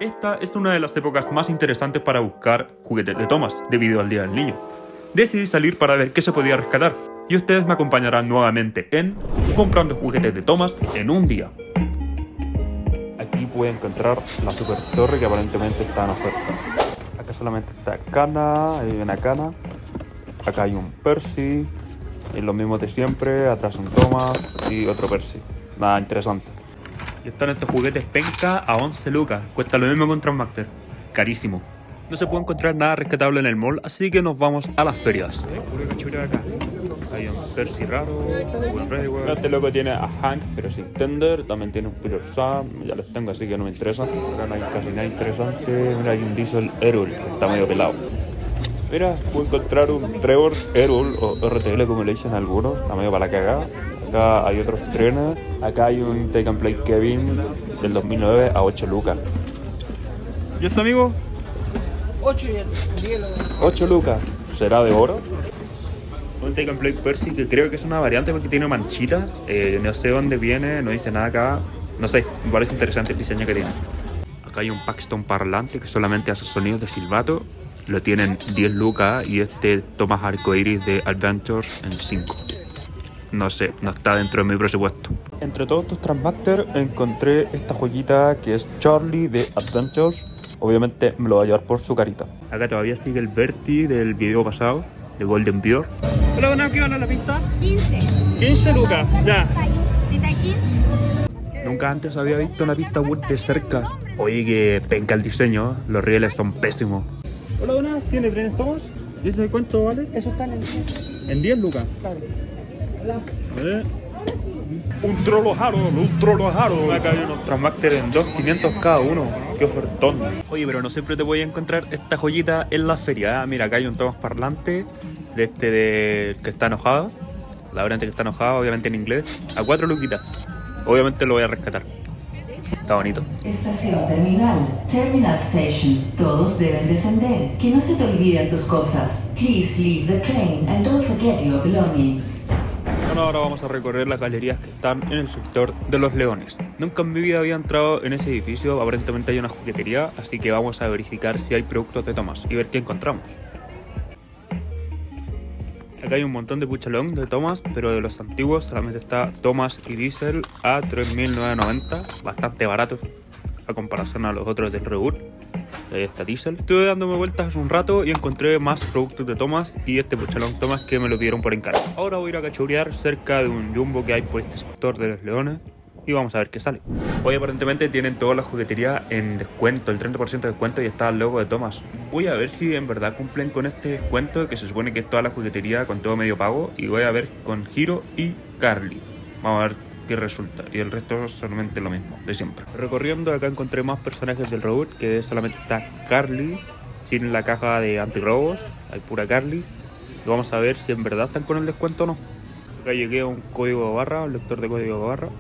Esta es una de las épocas más interesantes para buscar juguetes de Thomas, debido al Día del Niño. Decidí salir para ver qué se podía rescatar, y ustedes me acompañarán nuevamente en Comprando juguetes de Thomas en un día. Aquí pueden encontrar la super torre que aparentemente está en oferta. Acá solamente está Cana, hay una Cana. Acá hay un Percy, y los mismos de siempre, atrás un Thomas y otro Percy. Nada interesante. Y están estos juguetes penca a 11 lucas. Cuesta lo mismo que un Transmaster. Carísimo. No se puede encontrar nada rescatable en el mall, así que nos vamos a las ferias. Puro cachureo acá. Hay un Percy raro, un Rayward. Este loco tiene a Hank, pero sin tender. También tiene un Peter Sam. Ya los tengo, así que no me interesa. Acá no hay casi nada interesante. Mira, hay un Diesel Errol, que está medio pelado. Mira, puedo encontrar un Trevor Errol o RTL como le dicen algunos. Está medio para la cagada. Acá hay otros trenes. Acá hay un Take and Play Kevin del 2009 a 8 lucas. ¿Y esto, amigo? 8 y el 10. 8 lucas. ¿Será de oro? Un Take and Play Percy que creo que es una variante porque tiene manchitas. No sé dónde viene, no dice nada acá. No sé, me parece interesante el diseño que tiene. Acá hay un Paxton parlante que solamente hace sonidos de silbato. Lo tienen 10 lucas y este Thomas Arcoiris de Adventures en 5. No sé, no está dentro de mi presupuesto. Entre todos estos Transmaster encontré esta joyita que es Charlie de Adventures. Obviamente me lo va a llevar por su carita. Acá todavía sigue el Bertie del video pasado, de Golden Bear. Hola, bueno, ¿qué van a la pista? 15. 15 lucas, ya. ¿Sí está 15? Nunca antes había visto una pista wood de cerca. Oye, que penca el diseño, los rieles son pésimos. Hola, buenas, ¿tiene trenes Thomas? ¿Y ese cuánto vale? Eso está en el 10. En 10 lucas. Claro. Un trolo Harold. Acá hay unos Transmaster en 2.500 cada uno. Qué ofertón. Oye, pero no siempre te voy a encontrar esta joyita en la feria. Mira, acá hay un Thomas parlante de que está enojado. La variante que está enojada, obviamente en inglés. A 4 luquitas. Obviamente lo voy a rescatar. Está bonito. Estación terminal. Terminal Station. Todos deben descender. Que no se te olviden tus cosas. Please leave the train and don't forget your belongings. Bueno, ahora vamos a recorrer las galerías que están en el sector de los Leones. Nunca en mi vida había entrado en ese edificio, aparentemente hay una juguetería, así que vamos a verificar si hay productos de Thomas y ver qué encontramos. Acá hay un montón de puchalón de Thomas, pero de los antiguos solamente está Thomas y Diesel a 3.990, bastante barato a comparación a los otros del Reboot. Ahí está Diesel. Estuve dándome vueltas hace un rato y encontré más productos de Thomas y este puchalón Thomas que me lo pidieron por encargo. Ahora voy a ir a cachurear cerca de un jumbo que hay por este sector de los Leones y vamos a ver qué sale. Hoy aparentemente tienen toda la juguetería en descuento, el 30% de descuento, y está el logo de Thomas. Voy a ver si en verdad cumplen con este descuento, que se supone que es toda la juguetería con todo medio pago, y voy a ver con Hiro y Carly. Vamos a ver qué resulta, y el resto es solamente lo mismo de siempre. Recorriendo acá encontré más personajes del Reboot, que solamente está Carly sin la caja de antirrobos, hay pura Carly, y vamos a ver si en verdad están con el descuento o no. Acá llegué a un código de barra, un lector de código de barra.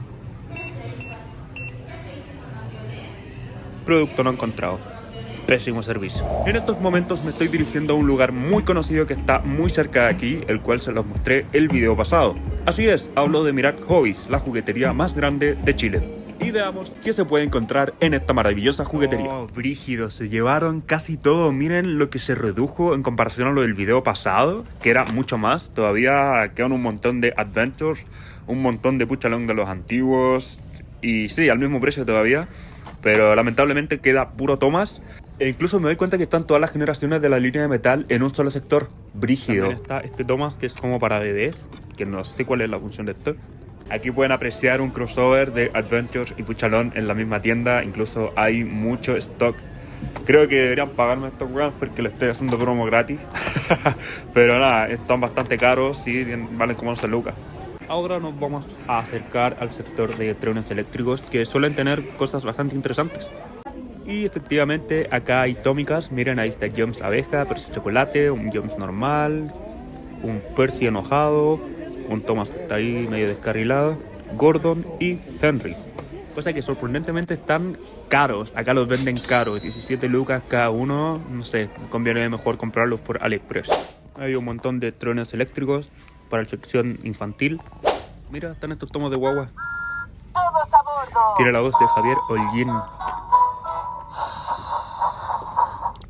Producto no encontrado. Pésimo servicio. En estos momentos me estoy dirigiendo a un lugar muy conocido que está muy cerca de aquí, el cual se los mostré el video pasado. Así es, hablo de Mirac Hobbies, la juguetería más grande de Chile. Y veamos qué se puede encontrar en esta maravillosa juguetería. Oh, brígido, se llevaron casi todo. Miren lo que se redujo en comparación a lo del video pasado, que era mucho más. Todavía quedan un montón de Adventures, un montón de puchalón de los antiguos. Y sí, al mismo precio todavía. Pero lamentablemente queda puro Thomas. E incluso me doy cuenta que están todas las generaciones de la línea de metal en un solo sector. Brígido. También está este Thomas que es como para bebés, que no sé cuál es la función de esto. Aquí pueden apreciar un crossover de Adventures y puchalón en la misma tienda. Incluso hay mucho stock. Creo que deberían pagarme estos weones porque le estoy haciendo promo gratis. Pero nada, están bastante caros y valen como 11 lucas. Ahora nos vamos a acercar al sector de trenes eléctricos, que suelen tener cosas bastante interesantes. Y efectivamente acá hay tómicas. Miren, ahí está Jones abeja, Percy chocolate, un Jones normal, un Percy enojado, un Thomas que está ahí medio descarrilado, Gordon y Henry. Cosa que sorprendentemente están caros. Acá los venden caros, 17 lucas cada uno. No sé, conviene mejor comprarlos por AliExpress. Hay un montón de trenes eléctricos para la sección infantil. Mira, están estos tomos de guagua. Todos a bordo. Tiene la voz de Javier Holguín.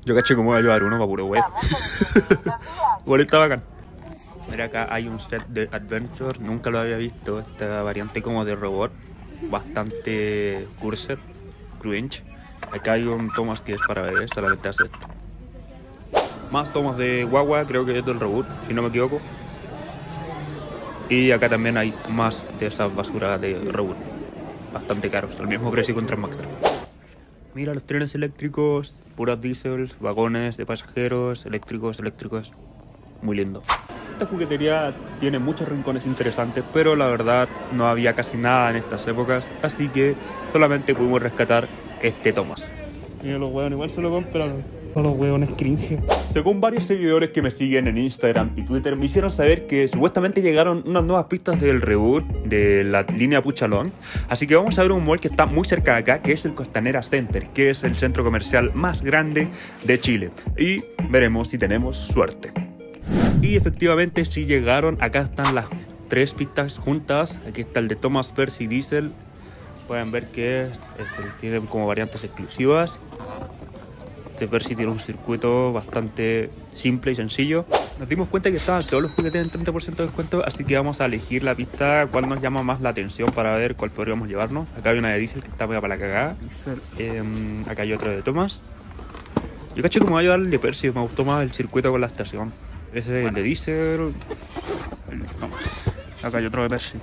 Yo caché cómo voy a llevar uno para puro web. Igual está bacán. Mira, acá hay un set de Adventure, nunca lo había visto. Esta variante como de robot, bastante cursed, cringe. Acá hay un Thomas que es para bebés, solamente hace esto. Más Thomas de guagua, creo que es del reboot, si no me equivoco. Y acá también hay más de esas basuras de reboot, bastante caros, al mismo precio contra el Maxtra. Mira los trenes eléctricos, puros diésel, vagones de pasajeros, eléctricos, muy lindo. Esta juguetería tiene muchos rincones interesantes, pero la verdad no había casi nada en estas épocas, así que solamente pudimos rescatar este Thomas. Mira los hueones, igual se lo compran a los hueones cringe. Según varios seguidores que me siguen en Instagram y Twitter, me hicieron saber que supuestamente llegaron unas nuevas pistas del reboot de la línea Puchalón. Así que vamos a ver un mall que está muy cerca de acá, que es el Costanera Center, que es el centro comercial más grande de Chile. Y veremos si tenemos suerte. Y efectivamente sí llegaron. Acá están las tres pistas juntas. Aquí está el de Thomas Percy Diesel. Pueden ver que tienen como variantes exclusivas. Este Percy tiene un circuito bastante simple y sencillo. Nos dimos cuenta que estaban todos los juguetes en 30% de descuento, así que vamos a elegir la pista cuál nos llama más la atención para ver cuál podríamos llevarnos. Acá hay una de Diesel que está pegada para la cagada. Acá hay otra de Thomas. Yo caché cómo va a llevar el de Percy, me gustó más el circuito con la estación. Ese es el de Diesel. Acá hay otro de Percy.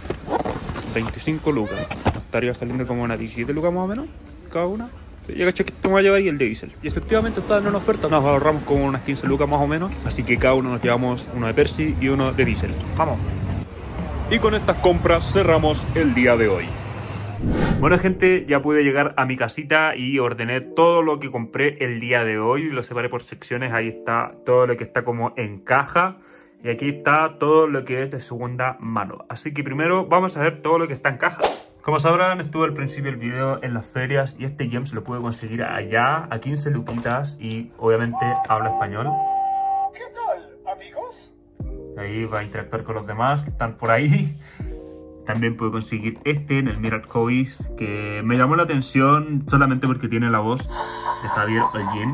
25 lucas. Estaría saliendo como unas 17 lucas más o menos cada una. Yo caché que esto me va a llevar y el de Diesel. Y efectivamente estaban en una oferta, nos ahorramos como unas 15 lucas más o menos. Así que cada uno nos llevamos uno de Percy y uno de Diesel. ¡Vamos! Y con estas compras cerramos el día de hoy. Bueno gente, ya pude llegar a mi casita y ordené todo lo que compré el día de hoy. Lo separé por secciones, ahí está todo lo que está como en caja. Y aquí está todo lo que es de segunda mano. Así que primero vamos a ver todo lo que está en caja. Como sabrán, estuve al principio del video en las ferias y este gem se lo pude conseguir allá a 15 luquitas y obviamente habla español. ¿Qué tal, amigos? Ahí va a interactuar con los demás que están por ahí. También pude conseguir este en el Miracle Hobbies, que me llamó la atención solamente porque tiene la voz de Javier Holguín.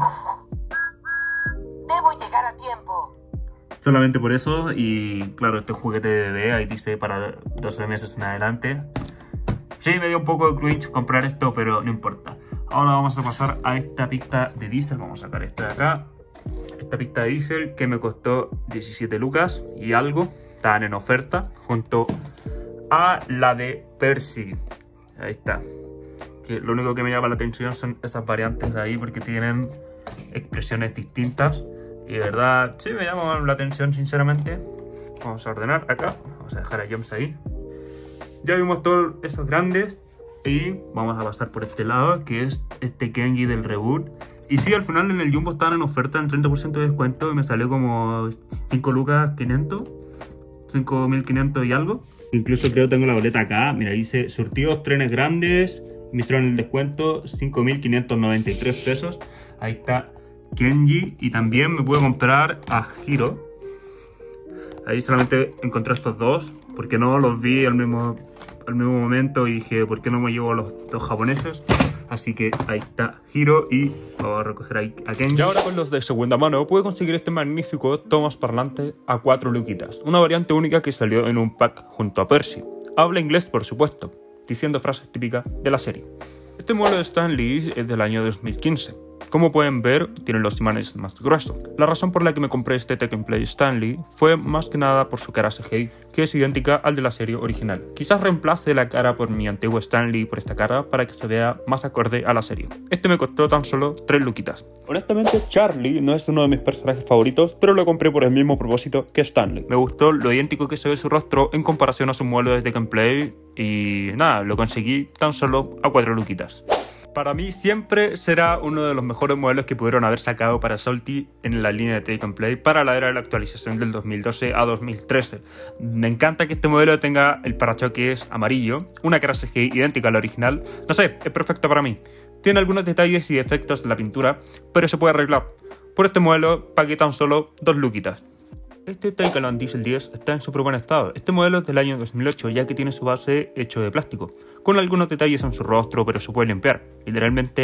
Debo llegar a tiempo. Solamente por eso, y claro, este juguete de bebé, ahí dice para 12 meses en adelante. Sí, me dio un poco de cringe comprar esto, pero no importa. Ahora vamos a pasar a esta pista de Diesel. Vamos a sacar esta de acá. Esta pista de Diesel que me costó 17 lucas y algo. Estaban en oferta junto a la de Percy. Ahí está. Que lo único que me llama la atención son esas variantes de ahí porque tienen expresiones distintas. Y de verdad, sí me llama la atención sinceramente. Vamos a ordenar acá. Vamos a dejar a James ahí. Ya vimos todos esos grandes y vamos a pasar por este lado, que es este Kenji del reboot. Y sí, al final en el Jumbo estaban en oferta en 30% de descuento y me salió como 5 lucas 500, 5.500 y algo. Incluso creo que tengo la boleta acá, mira, dice surtidos trenes grandes, me hicieron el descuento 5.593 pesos. Ahí está Kenji y también me pude comprar a Hiro. Ahí solamente encontré estos dos, porque no los vi al mismo momento y dije, ¿por qué no me llevo los japoneses? Así que ahí está Hiro y vamos a recoger ahí a Kenji. Y ahora con los de segunda mano pude conseguir este magnífico Thomas parlante a 4 luquitas. Una variante única que salió en un pack junto a Percy. Habla inglés por supuesto, diciendo frases típicas de la serie. Este modelo de Stan Lee es del año 2015. Como pueden ver, tienen los imanes más gruesos. La razón por la que me compré este Tekken Play Stan Lee fue más que nada por su cara CGI, que es idéntica al de la serie original. Quizás reemplace la cara por mi antiguo Stan Lee por esta cara para que se vea más acorde a la serie. Este me costó tan solo 3 luquitas. Honestamente, Charlie no es uno de mis personajes favoritos, pero lo compré por el mismo propósito que Stan Lee. Me gustó lo idéntico que se ve su rostro en comparación a su modelo de Tekken Play y nada, lo conseguí tan solo a 4 luquitas. Para mí siempre será uno de los mejores modelos que pudieron haber sacado para Salty en la línea de Take and Play para la era de la actualización del 2012 a 2013. Me encanta que este modelo tenga el parachoques amarillo, una cara CGI idéntica a la original. No sé, es perfecto para mí. Tiene algunos detalles y defectos en la pintura, pero se puede arreglar. Por este modelo pagué tan solo 2 luquitas. Este Taycan Diesel 10 está en súper buen estado. Este modelo es del año 2008 ya que tiene su base hecho de plástico, con algunos detalles en su rostro pero se puede limpiar. Literalmente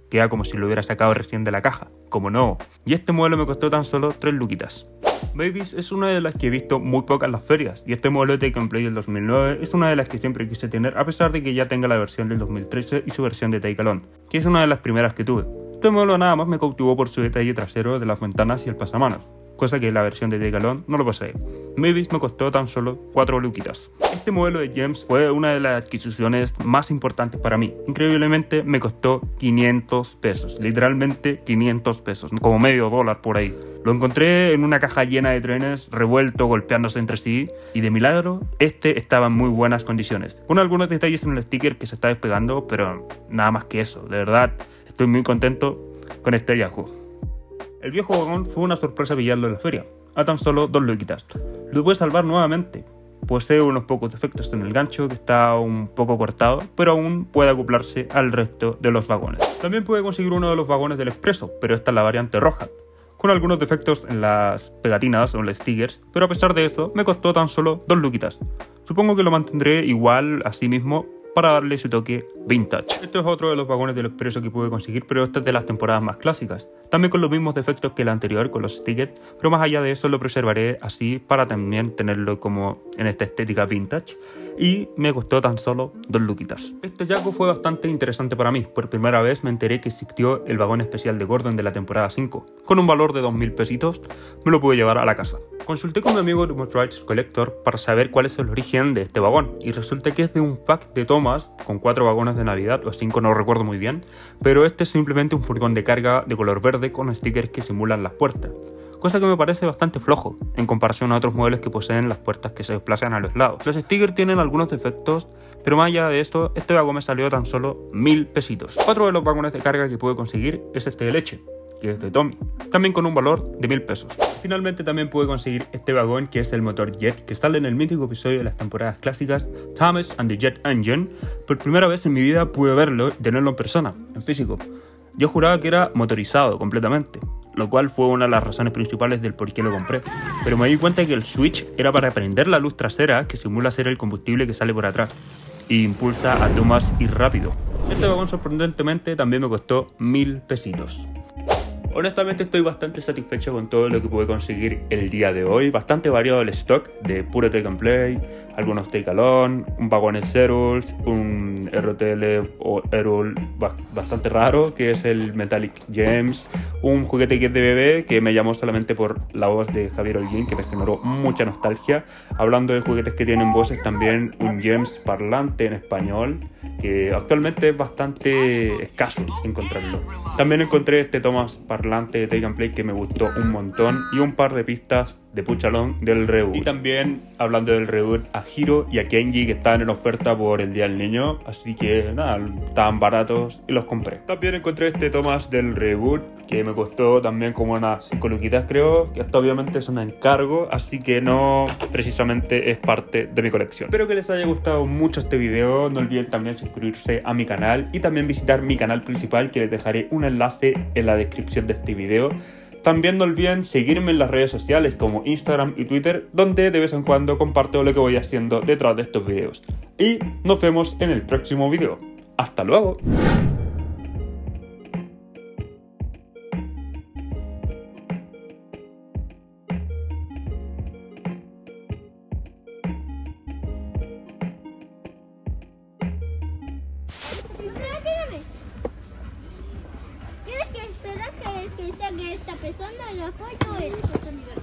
queda como si lo hubiera sacado recién de la caja, como no. Y este modelo me costó tan solo 3 luquitas. Babies es una de las que he visto muy pocas en las ferias, y este modelo de Take and Play del 2009 es una de las que siempre quise tener, a pesar de que ya tenga la versión del 2013 y su versión de Take Alone, que es una de las primeras que tuve. Este modelo nada más me cautivó por su detalle trasero de las ventanas y el pasamanos, cosa que la versión de Take Alone no lo posee. Babies me costó tan solo 4 luquitas. Este modelo de Gems fue una de las adquisiciones más importantes para mí. Increíblemente me costó 500 pesos, literalmente 500 pesos, como medio dólar por ahí. Lo encontré en una caja llena de trenes, revuelto, golpeándose entre sí, y de milagro, este estaba en muy buenas condiciones, con algunos detalles en el sticker que se está despegando, pero nada más que eso. De verdad, estoy muy contento con este hallazgo. El viejo vagón fue una sorpresa pillarlo en la feria, a tan solo 2 luquitas. Lo pude salvar nuevamente. Posee unos pocos defectos en el gancho que está un poco cortado, pero aún puede acoplarse al resto de los vagones. También pude conseguir uno de los vagones del expreso, pero esta es la variante roja, con algunos defectos en las pegatinas o en los stickers, pero a pesar de eso me costó tan solo 2 luquitas. Supongo que lo mantendré igual así mismo para darle su toque vintage. Este es otro de los vagones del expreso que pude conseguir, pero este es de las temporadas más clásicas. También con los mismos defectos que el anterior, con los stickers, pero más allá de eso lo preservaré así para también tenerlo como en esta estética vintage. Y me costó tan solo 2 luquitas. Este hallazgo fue bastante interesante para mí. Por primera vez me enteré que existió el vagón especial de Gordon de la temporada 5. Con un valor de 2000 pesitos me lo pude llevar a la casa. Consulté con mi amigo Rides Collector para saber cuál es el origen de este vagón, y resulta que es de un pack de Thomas con 4 vagones de Navidad o 5, no recuerdo muy bien, pero este es simplemente un furgón de carga de color verde con stickers que simulan las puertas, cosa que me parece bastante flojo en comparación a otros modelos que poseen las puertas que se desplazan a los lados. Los stickers tienen algunos defectos, pero más allá de esto, este vagón me salió tan solo 1000 pesitos. Otro de los vagones de carga que pude conseguir es este de leche, que es de Tommy, también con un valor de 1000 pesos. Finalmente también pude conseguir este vagón, que es el motor Jet, que sale en el mítico episodio de las temporadas clásicas Thomas and the Jet Engine. Por primera vez en mi vida pude verlo y tenerlo en persona, en físico. Yo juraba que era motorizado completamente, lo cual fue una de las razones principales del por qué lo compré, pero me di cuenta que el switch era para prender la luz trasera que simula ser el combustible que sale por atrás y impulsa a Thomas ir rápido. Este vagón sorprendentemente también me costó 1000 pesitos. Honestamente estoy bastante satisfecho con todo lo que pude conseguir el día de hoy. Bastante variado el stock de puro Take and Play, algunos Take Alone, un vagón en Ceruls, un RTL o Erul bastante raro que es el Metallic Gems, un juguete que es de bebé que me llamó solamente por la voz de Javier Holguín, que me generó mucha nostalgia. Hablando de juguetes que tienen voces, también un Gems parlante en español, que actualmente es bastante escaso encontrarlo. También encontré este Thomas parlante de Take and Play que me gustó un montón, y un par de pistas de Push Along del reboot. Y también, hablando del reboot, a Hiro y a Kenji, que estaban en oferta por el Día del Niño, así que nada, estaban baratos y los compré. También encontré este Thomas del reboot que me costó también como unas 5 luquitas creo, que hasta obviamente es un encargo, así que no precisamente es parte de mi colección. Espero que les haya gustado mucho este video. No olviden también suscribirse a mi canal y también visitar mi canal principal, que les dejaré un enlace en la descripción de este video. También no olviden seguirme en las redes sociales como Instagram y Twitter, donde de vez en cuando comparto lo que voy haciendo detrás de estos videos. Y nos vemos en el próximo video. ¡Hasta luego! Tienes que esperar que saque esta persona la foto.